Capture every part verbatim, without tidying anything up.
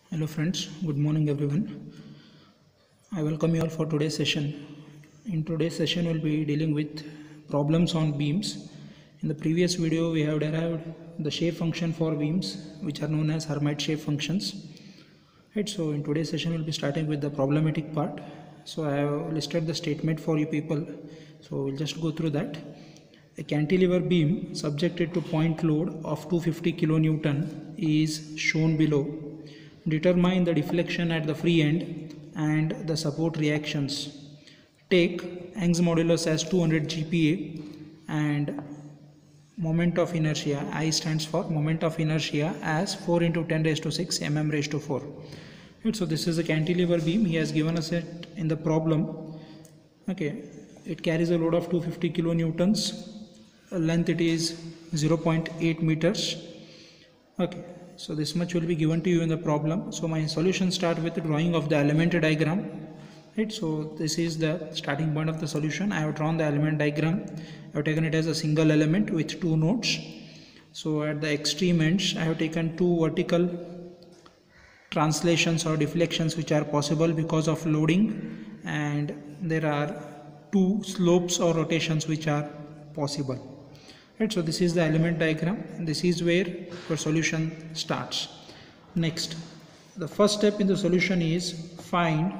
Hello friends, good morning everyone. I welcome you all for today's session. In today's session we'll be dealing with problems on beams. In the previous video we have derived the shape function for beams which are known as Hermite shape functions. Right, so in today's session we'll be starting with the problematic part. So I have listed the statement for you people. So we'll just go through that. A cantilever beam subjected to point load of two hundred fifty kilonewton is shown below. Determine the deflection at the free end and the support reactions. Take Young's modulus as two hundred G P A and moment of inertia, I stands for moment of inertia, as four into ten raised to six mm raised to four. Right, so this is a cantilever beam. He has given us it in the problem. Okay, it carries a load of two hundred fifty kilonewtons. Length it is zero point eight meters. Okay. So this much will be given to you in the problem. So my solution start with the drawing of the element diagram. Right. So this is the starting point of the solution. I have drawn the element diagram. I have taken it as a single element with two nodes. So at the extreme ends, I have taken two vertical translations or deflections which are possible because of loading, and there are two slopes or rotations which are possible. Right, so this is the element diagram. This is where your solution starts. Next, the first step in the solution is find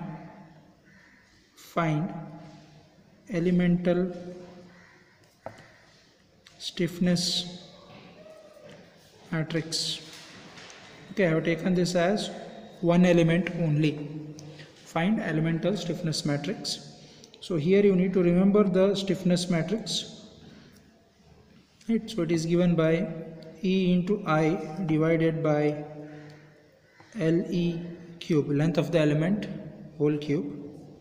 find elemental stiffness matrix. Okay, I have taken this as one element only. Find elemental stiffness matrix. So here you need to remember the stiffness matrix. Right, so it is given by E into I divided by L E cube, length of the element, whole cube.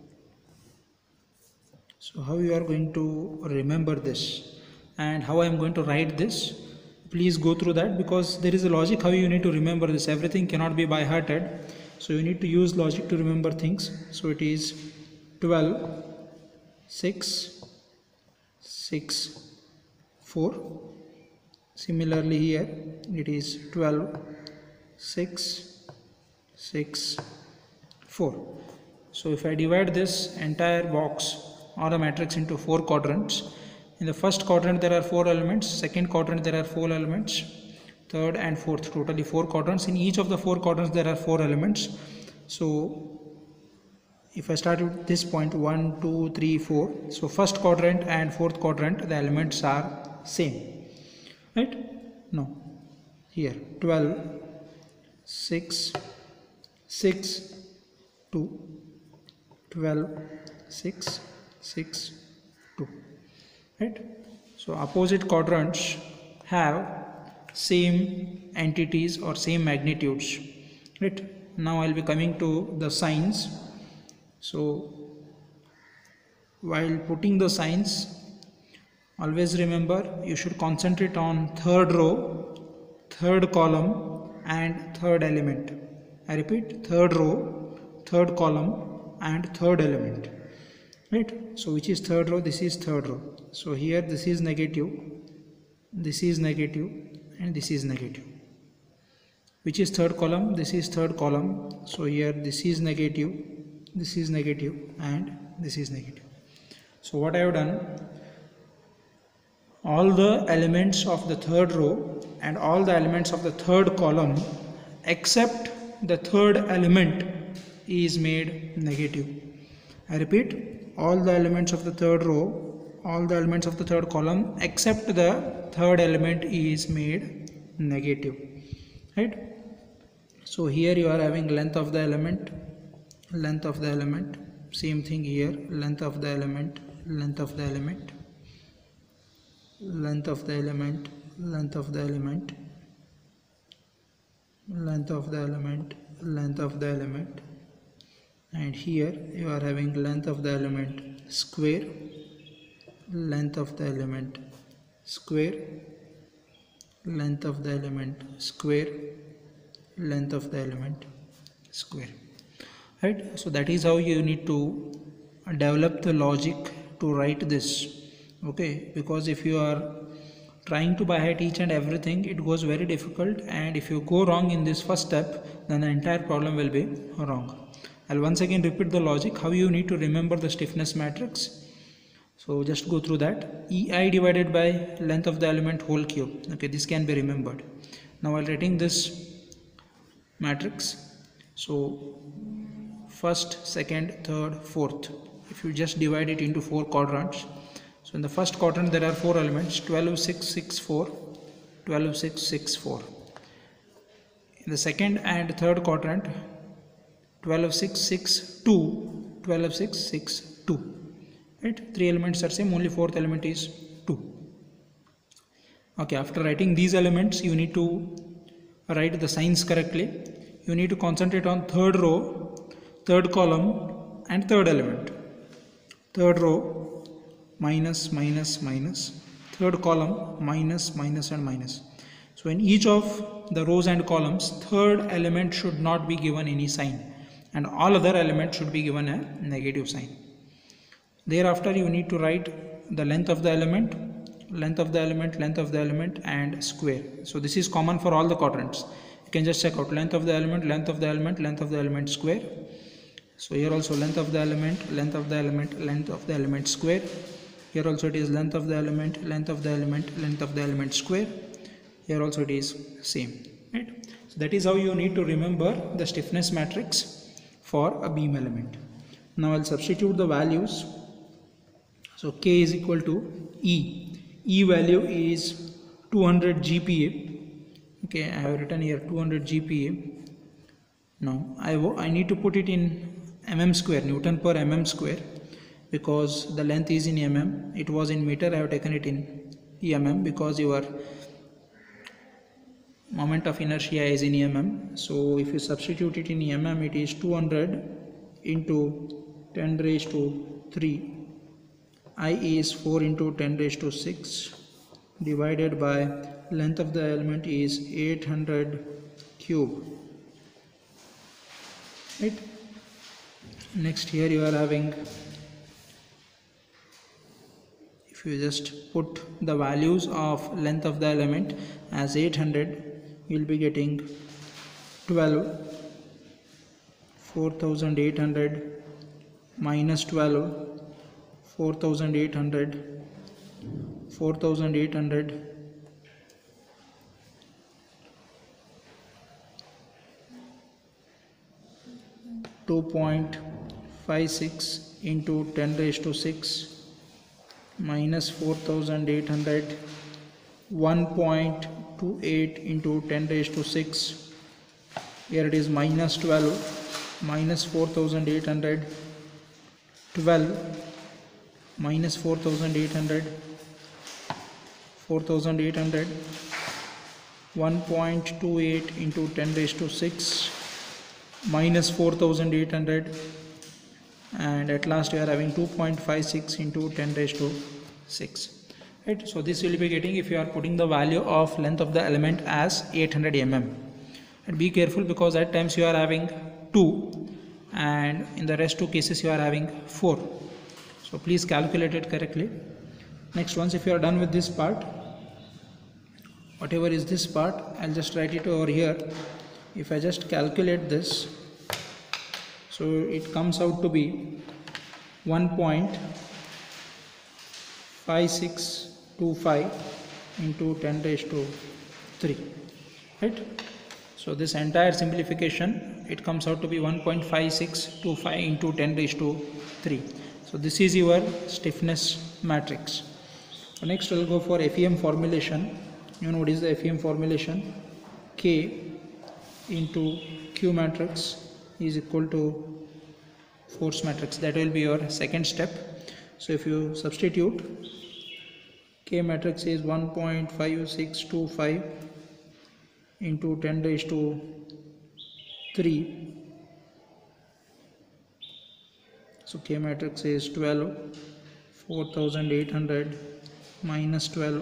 So how you are going to remember this and how I am going to write this, please go through that, because there is a logic how you need to remember this. Everything cannot be by hearted, so you need to use logic to remember things. So it is twelve, six, six, four. Similarly here it is twelve, six, six, four. So if I divide this entire box or a matrix into four quadrants, in the first quadrant there are four elements, second quadrant there are four elements, third and fourth, totally four quadrants. In each of the four quadrants there are four elements. So if I start with this point, one, two, three, four, so first quadrant and fourth quadrant the elements are same, right? No, here twelve, six, six, two, twelve, six, six, two, right? So opposite quadrants have same entities or same magnitudes, right? Now I'll be coming to the signs. So while putting the signs, always remember you should concentrate on third row, third column and third element. I repeat, third row, third column and third element. Right? So which is third row? This is third row. So here this is negative, this is negative and this is negative. Which is third column? This is third column. So here this is negative, this is negative and this is negative. So what I have done, all the elements of the third row and all the elements of the third column except the third element is made negative. I repeat, all the elements of the third row, all the elements of the third column except the third element is made negative, right? So here you are having length of the element, length of the element, same thing here, length of the element, length of the element, length of the element, length of the element, length of the element, length of the element, and here you are having length of the element square, length of the element square, length of the element square, length of the element square, right? So that is how you need to develop the logic to write this. Okay, because if you are trying to by heart each and everything, it goes very difficult, and if you go wrong in this first step, then the entire problem will be wrong. I'll once again repeat the logic how you need to remember the stiffness matrix. So just go through that. E I divided by length of the element whole cube. Okay, this can be remembered. Now while writing this matrix, so first, second, third, fourth, if you just divide it into four quadrants, so in the first quadrant there are four elements: twelve, six, six, four, twelve, six, six, four. In the second and third quadrant, twelve, six, six, two, twelve, six, six, two. Right? Three elements are same, only fourth element is two. Okay, after writing these elements, you need to write the signs correctly. You need to concentrate on third row, third column and third element. Third row, minus, minus, minus. Third column, minus, minus and minus. So in each of the rows and columns, third element should not be given any sign, and all other elements should be given a negative sign. Thereafter you need to write the length of the element, length of the element, length of the element and square. So this is common for all the quadrants. You can just check out length of the element, length of the element, length of the element, square. So here also length of the element, length of the element, length of the element, square. Here also it is length of the element, length of the element, length of the element, square. Here also it is same. Right? So that is how you need to remember the stiffness matrix for a beam element. Now I'll substitute the values. So K is equal to E. E value is two hundred G P A. Okay, I have written here two hundred G P A. Now I, I need to put it in mm square, Newton per mm square, because the length is in mm. It was in meter, I have taken it in mm because your moment of inertia is in mm. So if you substitute it in mm, it is two hundred into ten raised to three. I is four into ten raised to six divided by length of the element is eight hundred cube. Right? Next here you are having, if you just put the values of length of the element as eight hundred, you will be getting twelve, four thousand eight hundred minus twelve, four thousand eight hundred, four thousand eight hundred, two point five six into ten raised to six minus four thousand eight hundred, one point two eight into ten raised to six. Here it is minus twelve, minus four thousand eight hundred, twelve, minus four thousand eight hundred, four thousand eight hundred, one point two eight into ten raised to six minus four thousand eight hundred, and at last we are having two point five six into ten raised to six. Right? So this will be getting if you are putting the value of length of the element as eight hundred millimeters. And be careful, because at times you are having two and in the rest two cases you are having four. So please calculate it correctly. Next, once if you are done with this part, whatever is this part, I'll just write it over here. If I just calculate this, so it comes out to be one point five six two five into ten raised to three. Right? So this entire simplification, it comes out to be one point five six two five into ten raised to three. So this is your stiffness matrix. So next we'll go for F E M formulation. You know what is the F E M formulation? K into Q matrix is equal to force matrix. That will be your second step. So if you substitute, K matrix is one point five six two five into ten raised to three. So K matrix is twelve, four thousand eight hundred minus twelve,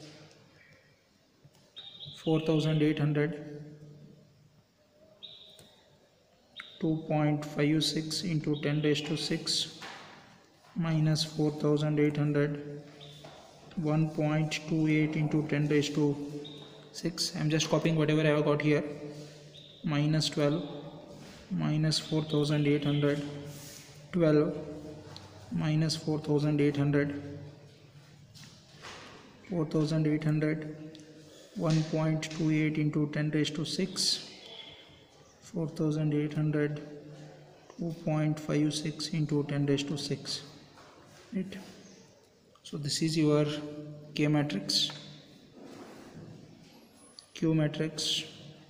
four thousand eight hundred, two point five six into ten raised to six minus four thousand eight hundred, one point two eight into ten raised to six. I'm just copying whatever I have got here. Minus twelve, minus four thousand eight hundred, twelve, minus four thousand eight hundred, four thousand eight hundred, one point two eight into ten raised to six, four thousand eight hundred, two point five six into ten raised to six, right? So this is your K matrix, Q matrix.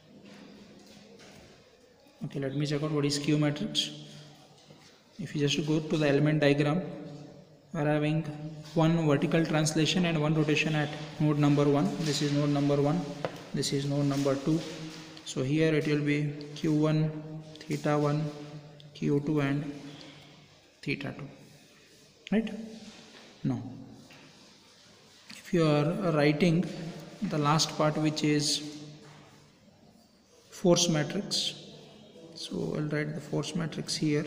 Okay, let me check out what is Q matrix. If you just go to the element diagram, we are having one vertical translation and one rotation at node number one. This is node number one, this is node number two. So here it will be Q one, theta one, Q two and theta two, right? Now if you are writing the last part, which is force matrix, so I'll write the force matrix here,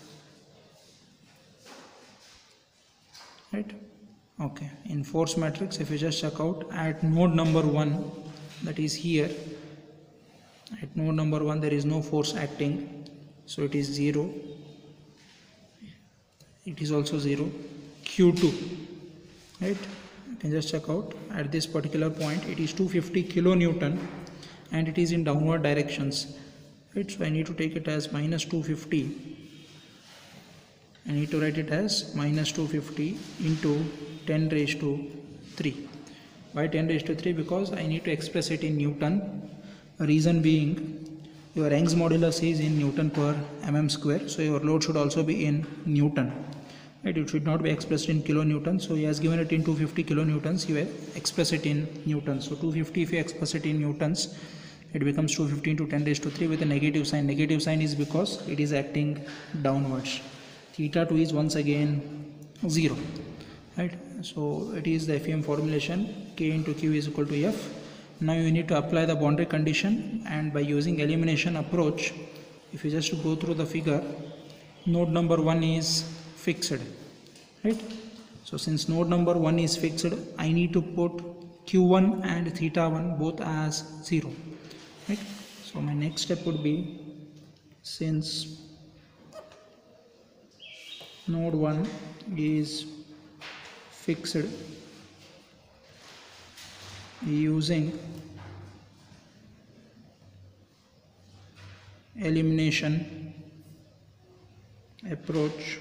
right? Okay, in force matrix, if you just check out at node number one, that is here, at node number one there is no force acting, so it is zero, it is also zero. Q two, right? You can just check out at this particular point, it is two hundred fifty kilonewton and it is in downward directions, right? So I need to take it as minus two hundred fifty. I need to write it as minus two hundred fifty into ten raised to three. Why ten raised to three? Because I need to express it in Newton. Reason being, your Young's modulus is in Newton per mm square, so your load should also be in Newton, right? It should not be expressed in kilonewton. So he has given it in two hundred fifty kilonewtons, you will express it in newtons. So two hundred fifty, if you express it in newtons, it becomes two hundred fifty into ten raised to three with a negative sign. Negative sign is because it is acting downwards. Theta two is once again zero, right? So it is the F E M formulation, K into Q is equal to F. Now you need to apply the boundary condition, and by using elimination approach, if you just go through the figure, node number one is fixed, right? So since node number one is fixed, I need to put Q one and theta one both as zero, right? So my next step would be, since node one is fixed, using elimination approach,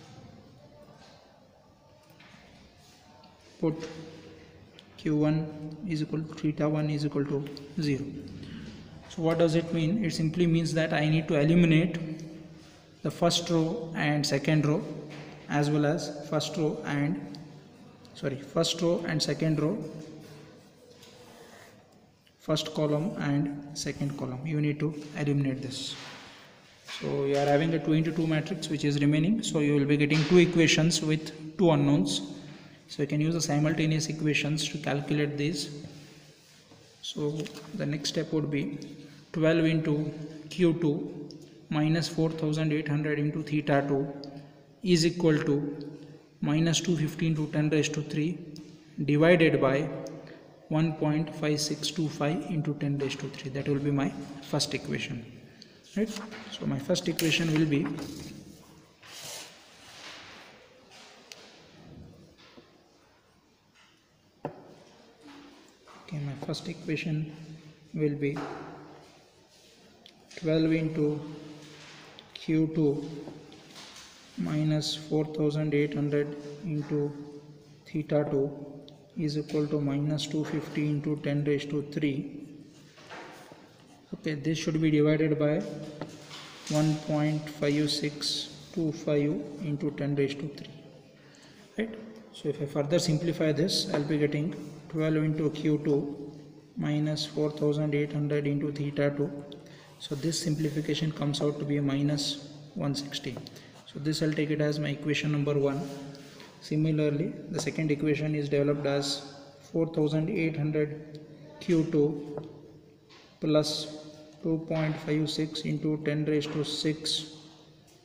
put Q one is equal to theta one is equal to zero. So what does it mean? It simply means that I need to eliminate the first row and second row, as well as first row and sorry first row and second row, first column and second column. You need to eliminate this. So you are having a two into two matrix which is remaining, so you will be getting two equations with two unknowns. So you can use the simultaneous equations to calculate these. So the next step would be twelve into Q two minus four thousand eight hundred into theta two is equal to minus two hundred fifty into ten raised to three divided by one point five six two five into ten raised to three. That will be my first equation, right? So my first equation will be okay my first equation will be twelve into Q two minus four thousand eight hundred into theta two is equal to minus two hundred fifty into ten raised to three. Okay, this should be divided by one point five six two five into ten raised to three, right? So if I further simplify this, I'll be getting twelve into Q two minus four thousand eight hundred into theta two. So this simplification comes out to be a minus one hundred sixty. So this I'll take it as my equation number one. Similarly, the second equation is developed as four thousand eight hundred Q two plus two point five six into ten raised to six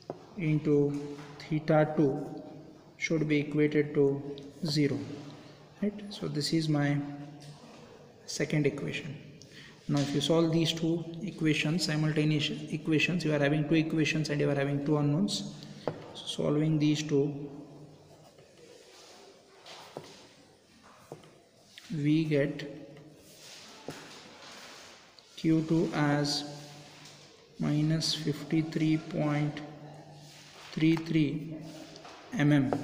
into theta two should be equated to zero. right? So this is my second equation. Now if you solve these two equations, simultaneous equations, you are having two equations and you are having two unknowns. So solving these two, we get Q two as minus fifty-three point three three millimeters,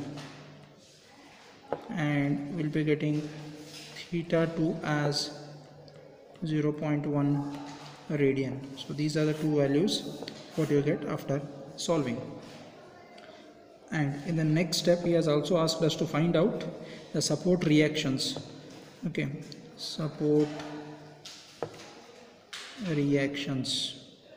and we'll be getting theta two as zero point one radian. So these are the two values what you get after solving. And in the next step, he has also asked us to find out the support reactions. Okay, support reactions.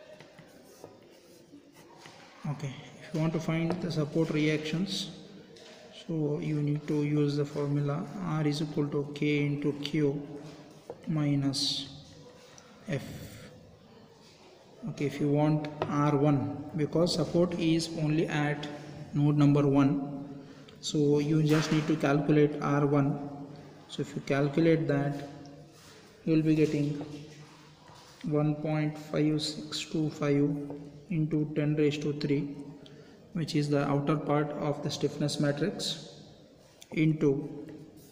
Okay, if you want to find the support reactions, so you need to use the formula R is equal to K into Q minus F. Okay, if you want R one, because support is only at node number one, so you just need to calculate R one. So if you calculate that, you will be getting one point five six two five into ten raised to three, which is the outer part of the stiffness matrix, into,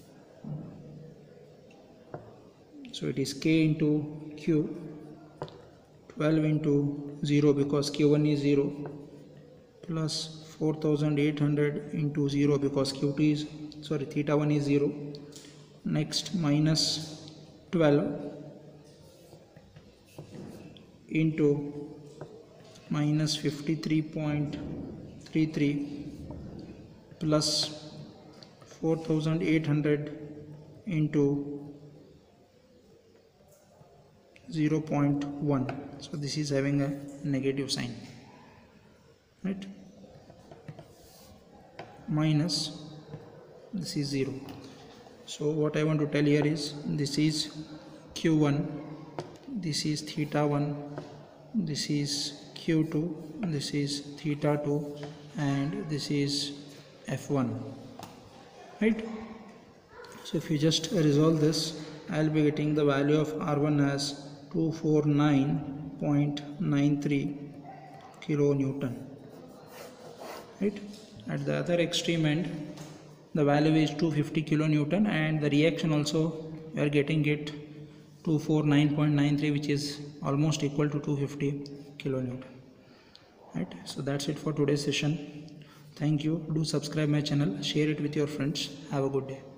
so it is K into Q, twelve into zero because Q one is zero, plus four thousand eight hundred into zero because Q two is, sorry, theta one is zero. Next, minus twelve into minus fifty-three point three three plus four thousand eight hundred into zero point one. So this is having a negative sign, right? Minus, this is zero. So what I want to tell here is, this is Q one, this is theta one, this is Q two, this is theta two, and this is F one, right? So if you just resolve this, I'll be getting the value of R one as two hundred forty-nine point nine three kilonewton, right? At the other extreme end, the value is two hundred fifty kilonewton, and the reaction also we are getting it two hundred forty-nine point nine three, which is almost equal to two hundred fifty kilonewton, right? So that's it for today's session. Thank you. Do subscribe my channel, share it with your friends. Have a good day.